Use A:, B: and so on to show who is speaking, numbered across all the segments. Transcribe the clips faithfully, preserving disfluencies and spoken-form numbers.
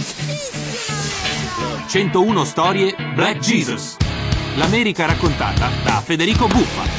A: centouno storie Black Jesus. L'America raccontata da Federico Buffa.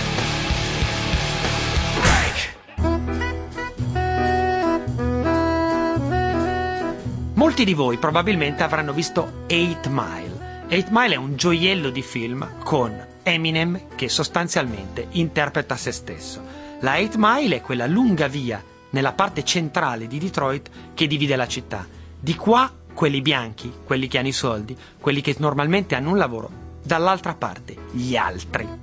B: Molti di voi probabilmente avranno visto Eight Mile. Eight Mile è un gioiello di film con Eminem che sostanzialmente interpreta se stesso. La Eight Mile è quella lunga via nella parte centrale di Detroit che divide la città. Di qua quelli bianchi, quelli che hanno i soldi, quelli che normalmente hanno un lavoro, dall'altra parte gli altri.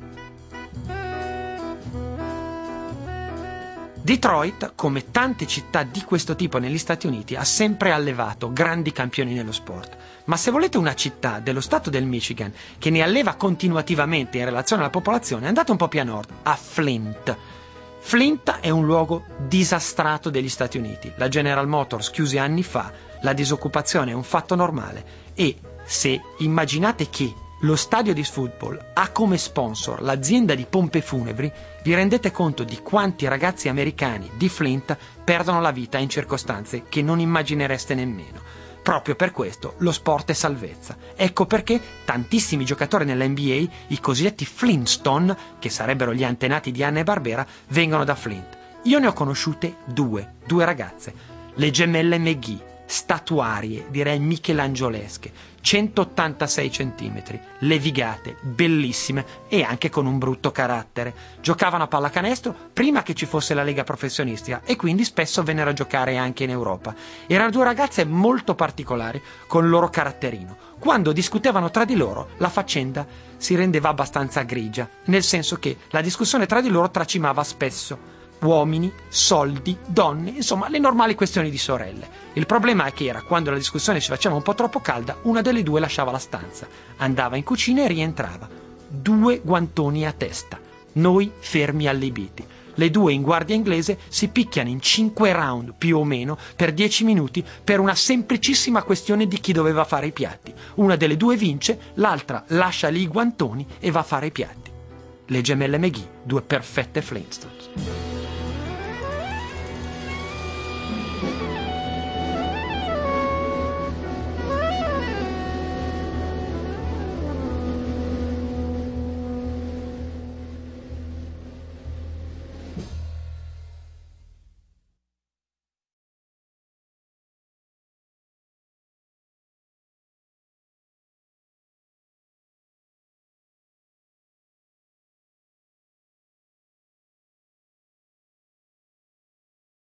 B: Detroit, come tante città di questo tipo negli Stati Uniti, ha sempre allevato grandi campioni nello sport. Ma se volete una città dello stato del Michigan che ne alleva continuativamente in relazione alla popolazione, andate un po' più a nord, a Flint. Flint è un luogo disastrato degli Stati Uniti. La General Motors chiuse anni fa, la disoccupazione è un fatto normale e se immaginate che lo stadio di football ha come sponsor l'azienda di pompe funebri, vi rendete conto di quanti ragazzi americani di Flint perdono la vita in circostanze che non immaginereste nemmeno. Proprio per questo lo sport è salvezza. Ecco perché tantissimi giocatori nell'N B A, i cosiddetti Flintstone, che sarebbero gli antenati di Hanna-Barbera, vengono da Flint. Io ne ho conosciute due, due ragazze, le gemelle McGee, statuarie, direi michelangiolesche, centottantasei centimetri, levigate, bellissime e anche con un brutto carattere. Giocavano a pallacanestro prima che ci fosse la lega professionistica e quindi spesso vennero a giocare anche in Europa. Erano due ragazze molto particolari con il loro caratterino. Quando discutevano tra di loro, la faccenda si rendeva abbastanza grigia, nel senso che la discussione tra di loro tracimava spesso uomini, soldi, donne, insomma le normali questioni di sorelle. Il problema è che era quando la discussione si faceva un po' troppo calda, una delle due lasciava la stanza, andava in cucina e rientrava. Due guantoni a testa, noi fermi allibiti. Le due in guardia inglese si picchiano in cinque round più o meno per dieci minuti per una semplicissima questione di chi doveva fare i piatti. Una delle due vince, l'altra lascia lì i guantoni e va a fare i piatti. Le gemelle McGee, due perfette Flintstones.